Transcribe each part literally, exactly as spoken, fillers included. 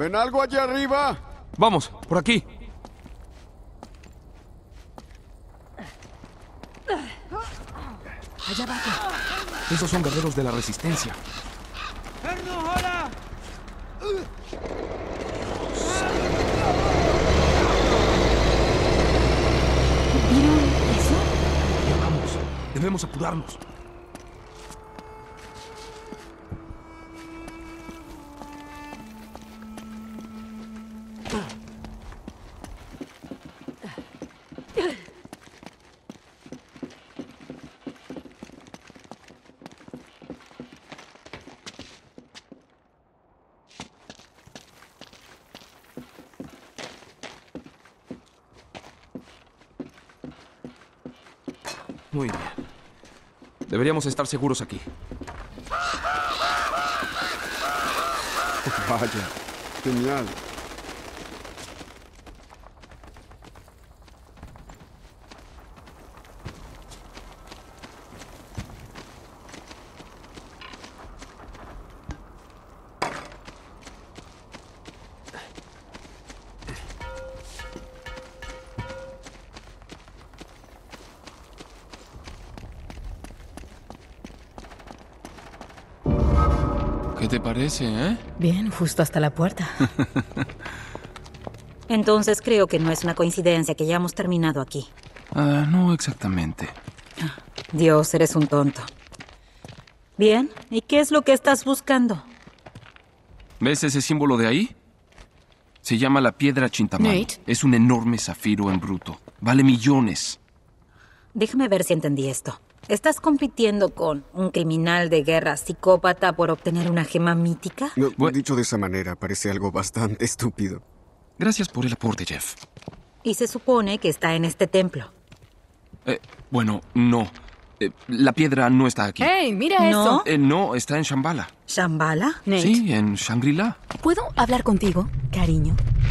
¿Ven algo allá arriba? Vamos, por aquí. Allá abajo. Esos son guerreros de la Resistencia. ¿Vieron eso? Ya vamos. Debemos apurarnos. Muy bien. Deberíamos estar seguros aquí. Vaya, genial. ¿Qué te parece, eh? Bien, justo hasta la puerta. Entonces creo que no es una coincidencia que ya hemos terminado aquí. Ah, no exactamente. Dios, eres un tonto. Bien, ¿y qué es lo que estás buscando? ¿Ves ese símbolo de ahí? Se llama la piedra Chintamani. Nate. Es un enorme zafiro en bruto. Vale millones. Déjame ver si entendí esto. ¿Estás compitiendo con un criminal de guerra psicópata por obtener una gema mítica? No, Bu- dicho de esa manera, parece algo bastante estúpido. Gracias por el aporte, Jeff. Y se supone que está en este templo. Eh, bueno, no. Eh, la piedra no está aquí. ¡Hey, mira ¿No? eso! Eh, no, está en Shambhala. ¿Shambhala? Nate, Sí, en Shangri-La. ¿puedo hablar contigo, cariño?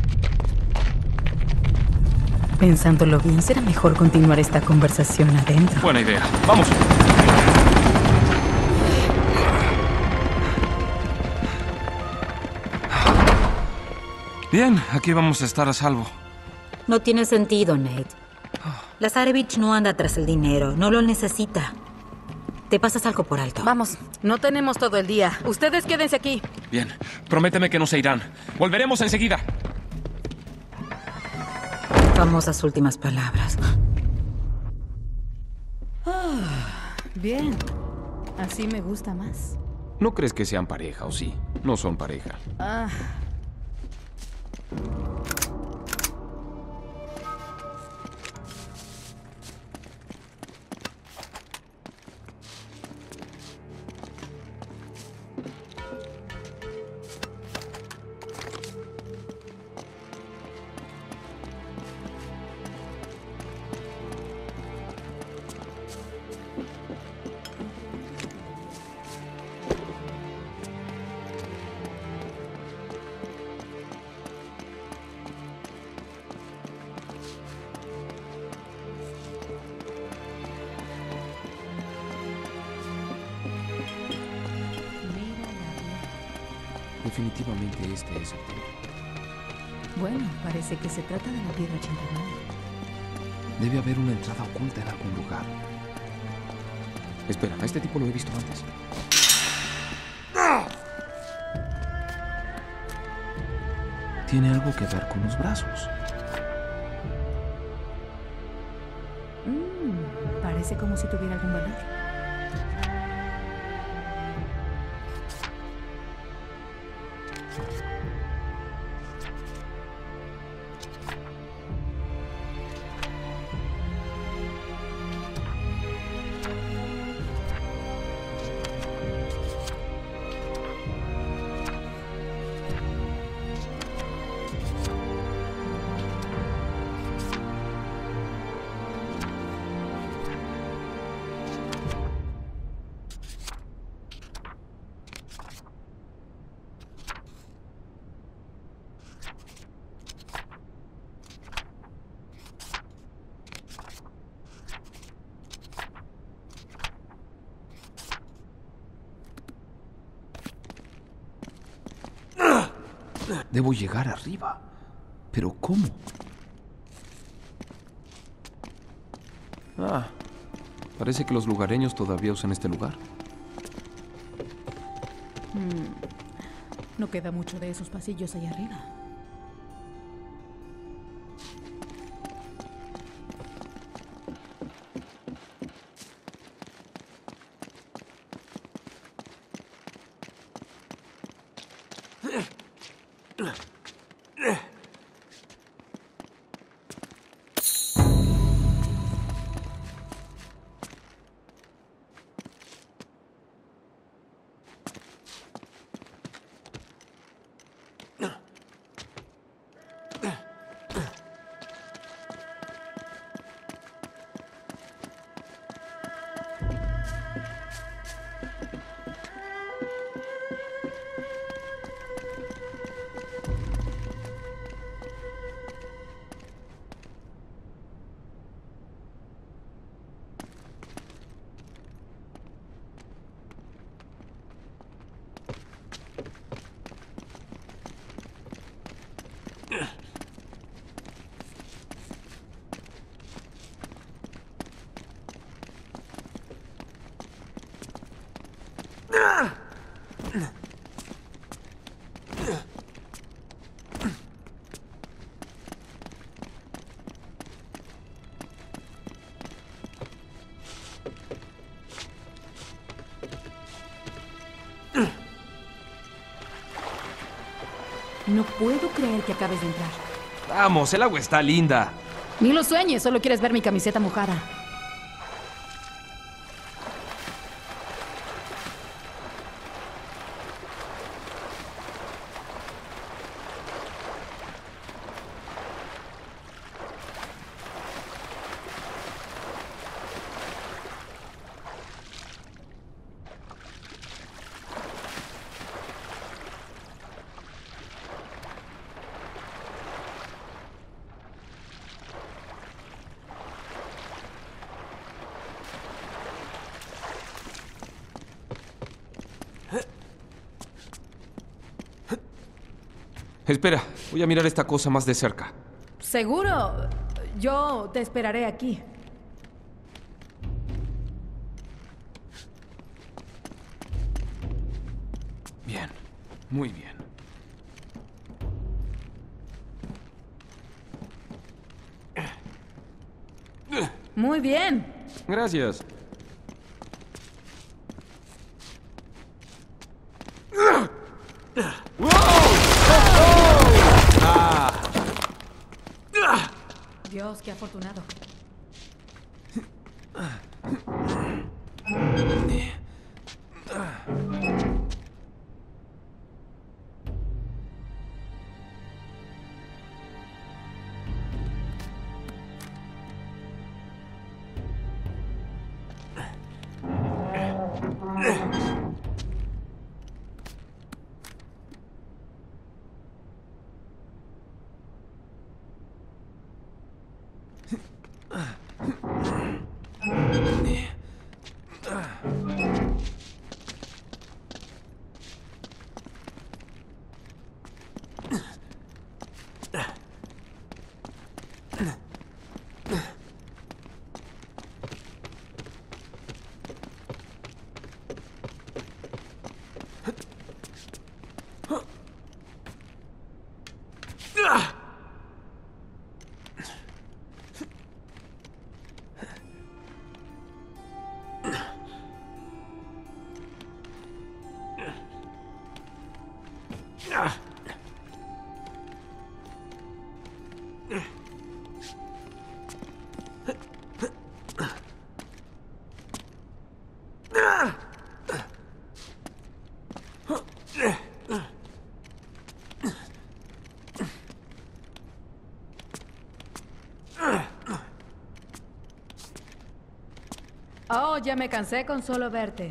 Pensándolo bien, será mejor continuar esta conversación adentro. Buena idea. Vamos. Bien, aquí vamos a estar a salvo. No tiene sentido, Nate. Lazarevich no anda tras el dinero, no lo necesita. Te pasas algo por alto. Vamos, no tenemos todo el día. Ustedes quédense aquí. Bien, prométeme que no se irán. Volveremos enseguida. Famosas últimas palabras. Bien, así me gusta más. ¿No crees que sean pareja o sí? No son pareja. Ah. Definitivamente este es el templo. Bueno, parece que se trata de la piedra Chintamani. Debe haber una entrada oculta en algún lugar. Espera, a este tipo lo he visto antes. Tiene algo que ver con los brazos. Mm, parece como si tuviera algún valor. Debo llegar arriba. ¿Pero cómo? Ah, parece que los lugareños todavía usan este lugar. No queda mucho de esos pasillos allá arriba. No puedo creer que acabes de entrar. Vamos, el agua está linda. Ni lo sueñes, solo quieres ver mi camiseta mojada. Espera, voy a mirar esta cosa más de cerca. Seguro. Yo te esperaré aquí. Bien, muy bien. Muy bien. Gracias. Dios, qué afortunado. Oh, ya me cansé con solo verte.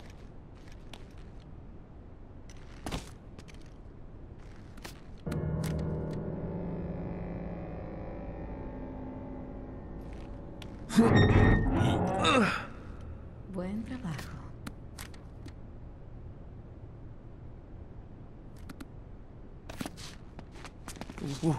Buen trabajo. Uh.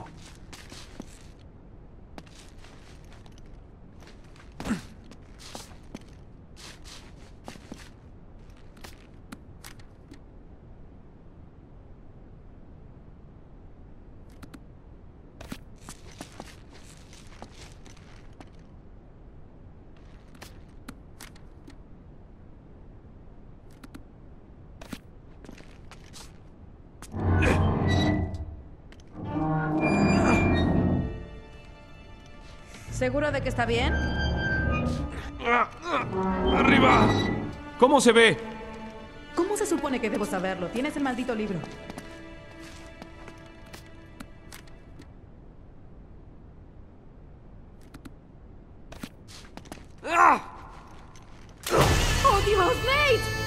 ¿Seguro de que está bien? ¡Arriba! ¿Cómo se ve? ¿Cómo se supone que debo saberlo? Tienes el maldito libro. ¡Oh, Dios, Nate!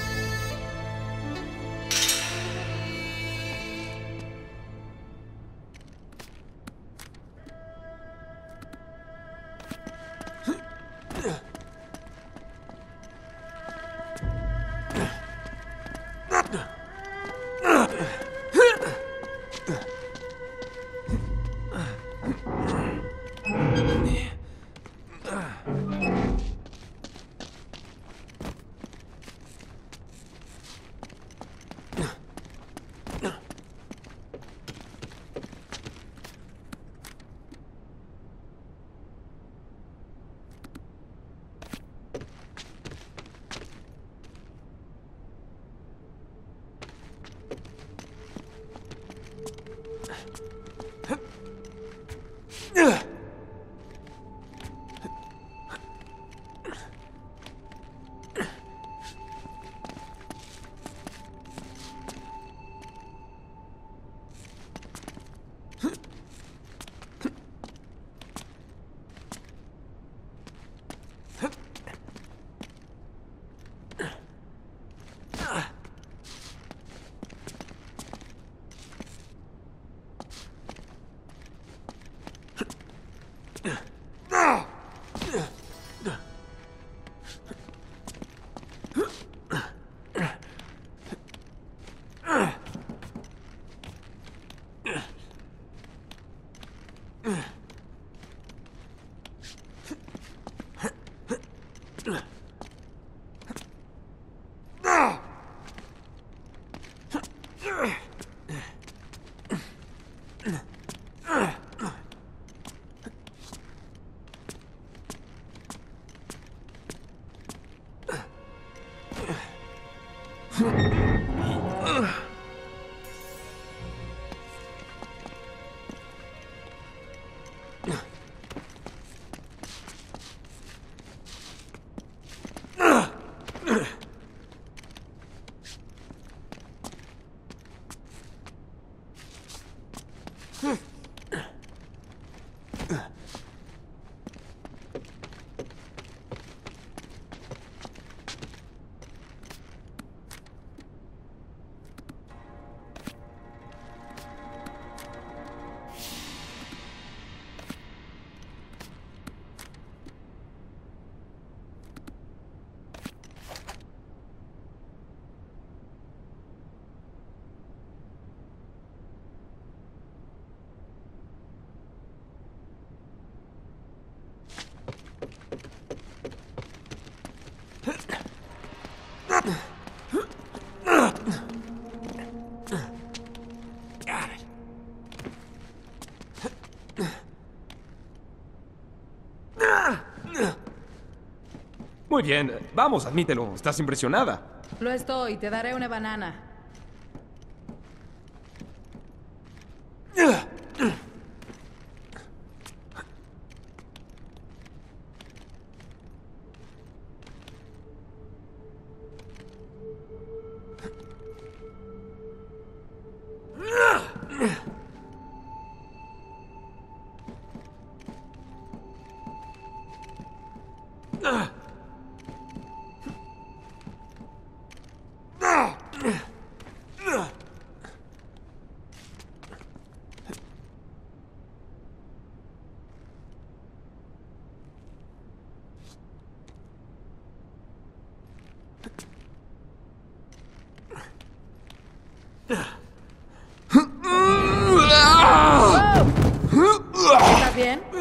Muy bien, vamos, admítelo. Estás impresionada. Lo estoy, te daré una banana.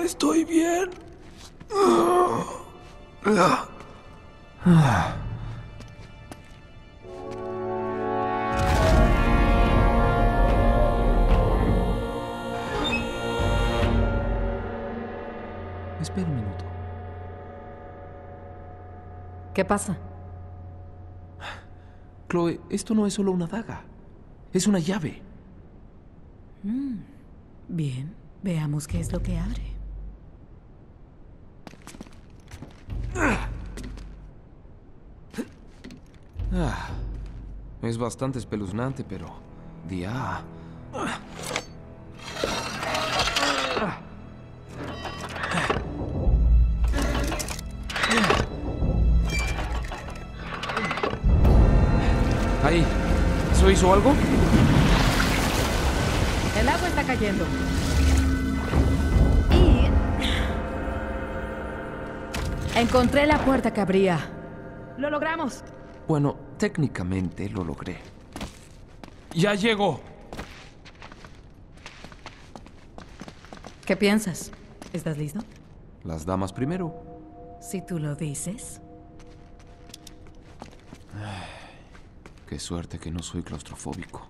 estoy bien. Espera un minuto. ¿Qué pasa? Chloe, esto no es solo una daga. Es una llave. Bien, veamos qué es lo que abre. Ah, es bastante espeluznante, pero... Dia... Ahí. ¿Eso hizo algo? El agua está cayendo. Y... encontré la puerta que abría. ¡Lo logramos! Bueno, técnicamente lo logré. ¡Ya llegó! ¿Qué piensas? ¿Estás listo? Las damas primero. Si tú lo dices. Qué suerte que no soy claustrofóbico.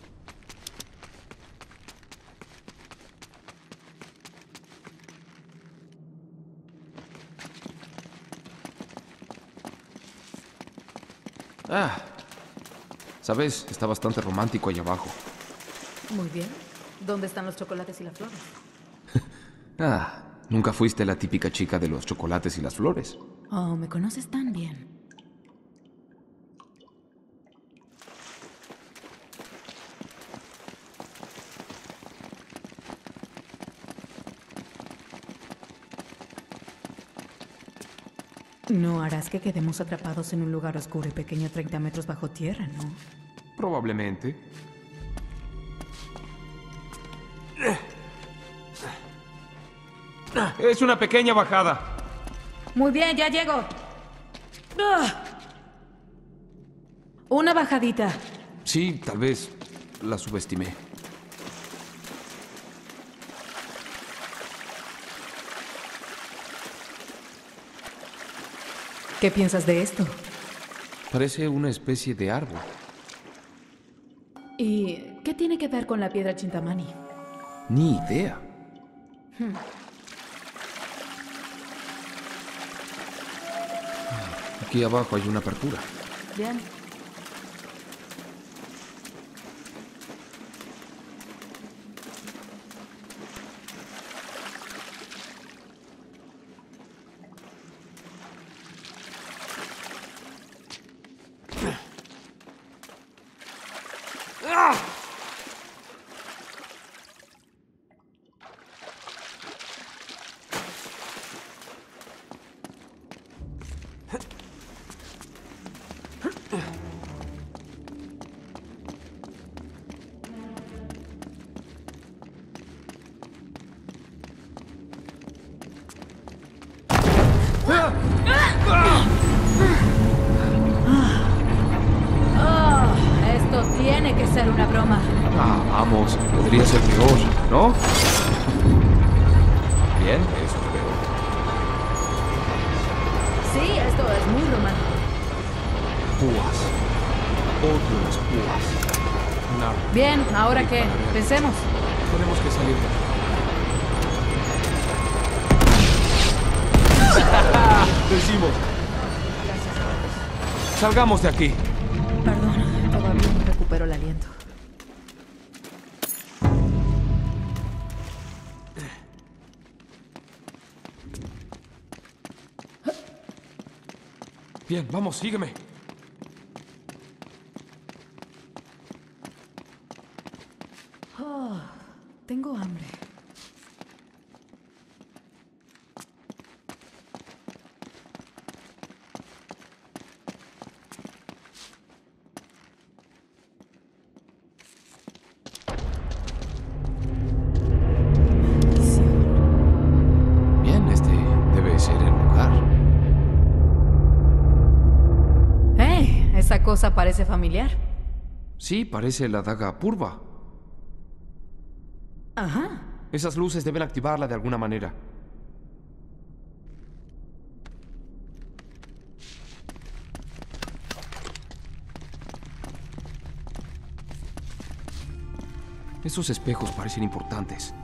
Ah, sabes, está bastante romántico ahí abajo. Muy bien. ¿Dónde están los chocolates y las flores? Ah, nunca fuiste la típica chica de los chocolates y las flores. Oh, me conoces tan bien. No harás que quedemos atrapados en un lugar oscuro y pequeño treinta metros bajo tierra, ¿no? Probablemente. Es una pequeña bajada. Muy bien, ya llego. ¡Ah! Una bajadita. Sí, tal vez la subestimé. ¿Qué piensas de esto? Parece una especie de árbol. ¿Y qué tiene que ver con la piedra Chintamani? Ni idea. Aquí abajo hay una apertura. Bien. Esto tiene que ser una broma. Ah, vamos, podría ser peor, ¿no? Bien, eso es peor. Sí, esto es muy romántico. Púas. Odio las púas. No, Bien, ¿ahora qué? Pensemos. tenemos que salir de aquí. Decimos. Salgamos de aquí. Perdón, todavía no recupero el aliento. Bien, vamos, sígueme. Oh, tengo hambre. Bien, este debe ser el lugar. ¡Eh! Esa cosa parece familiar. Sí, parece la daga purva. Ajá. Esas luces deben activarla de alguna manera. Esos espejos parecen importantes.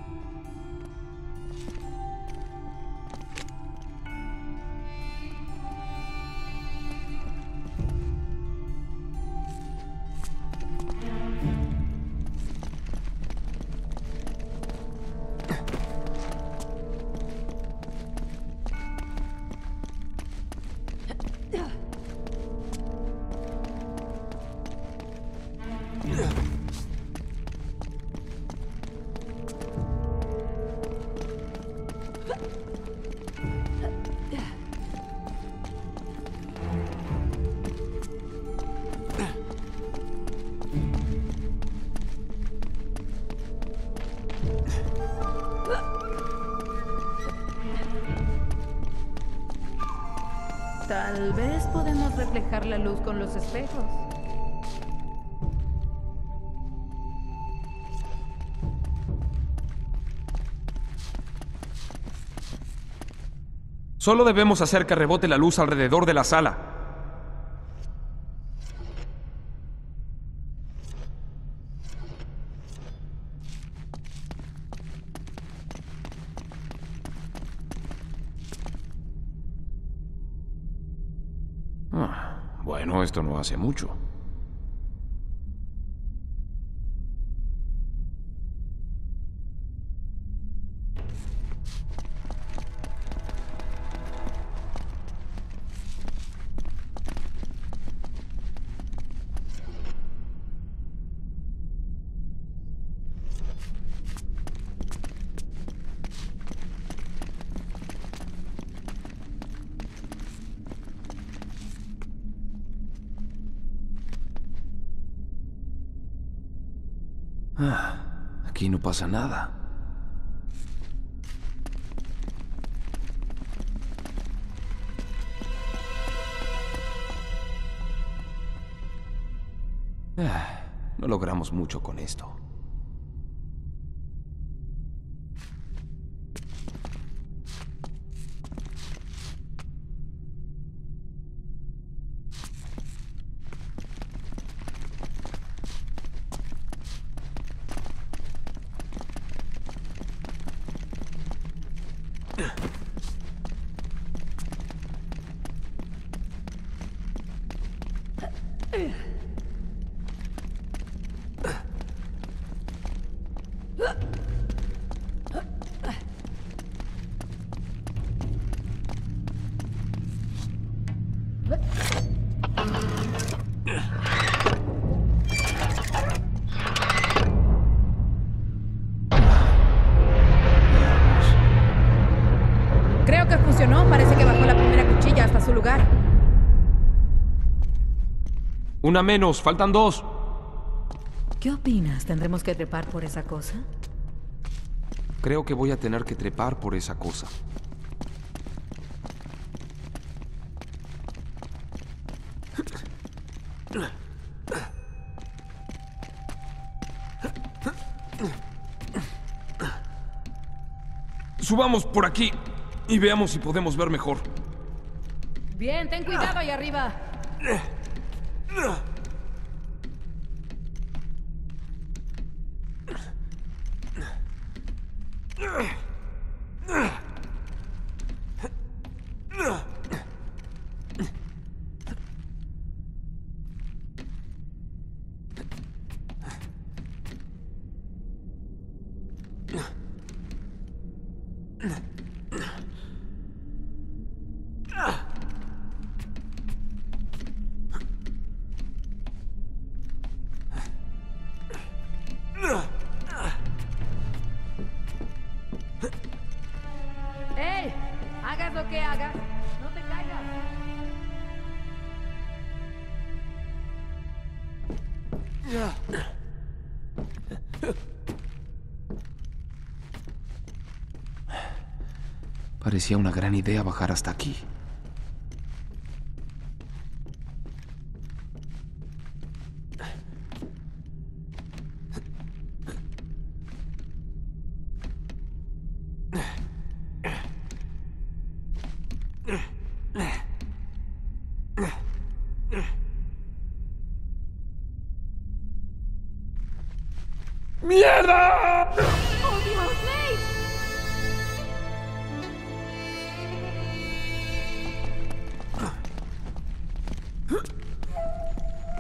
Tal vez podemos reflejar la luz con los espejos. Solo debemos hacer que rebote la luz alrededor de la sala. Ah, bueno, esto no hace mucho. Ah, aquí no pasa nada. Ah, no logramos mucho con esto. Creo que funcionó. Parece que bajó la primera cuchilla hasta su lugar. Una menos, faltan dos. ¿Qué opinas? ¿Tendremos que trepar por esa cosa? Creo que voy a tener que trepar por esa cosa. Subamos por aquí y veamos si podemos ver mejor. Bien, ten cuidado ahí arriba. ¡Ey! Hagas lo que hagas, no te caigas. Parecía una gran idea bajar hasta aquí.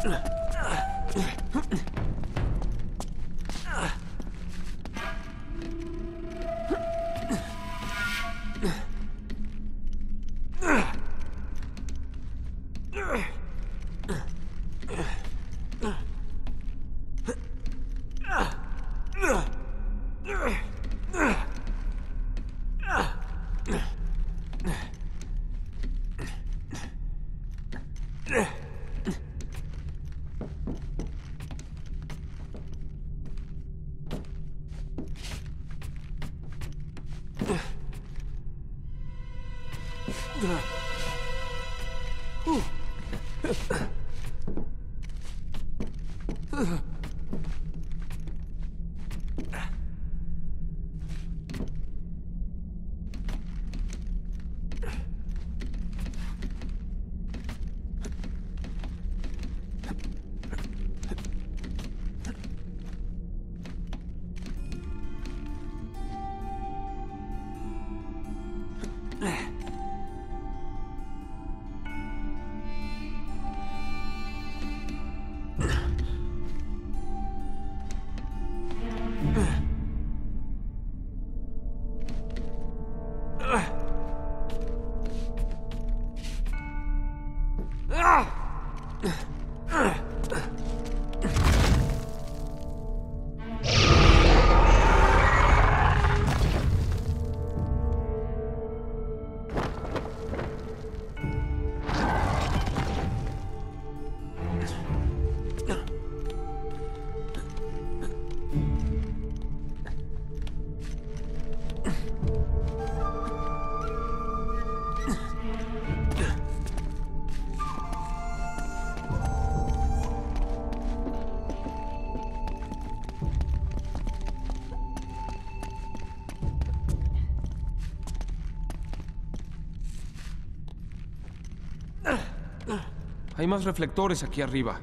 Hay más reflectores aquí arriba.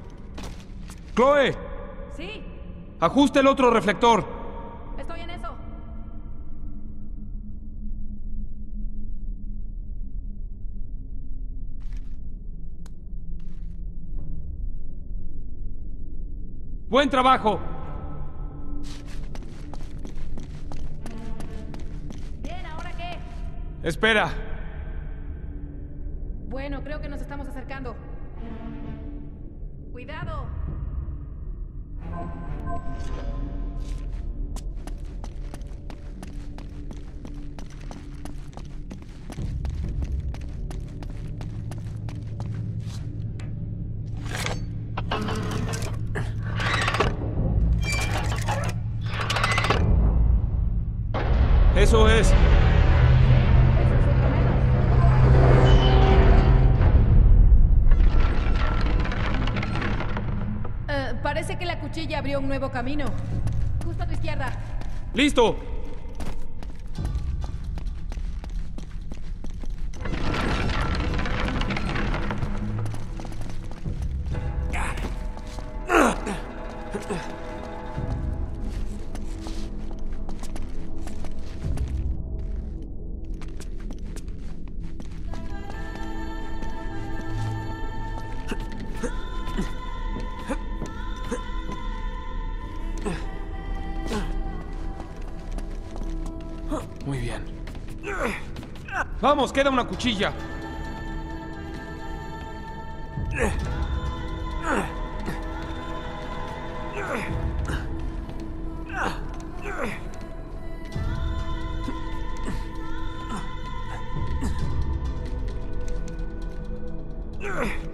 ¡Chloe! Sí, ¡Ajusta el otro reflector! estoy en eso. ¡Buen trabajo! Bien, ¿ahora qué? Espera. Bueno, creo que nos estamos acercando. ¡Cuidado! Eso es. Eh, parece que la cuchilla abrió un nuevo camino. Justo a tu izquierda. ¡Listo! Muy bien. Vamos, queda una cuchilla. Ugh.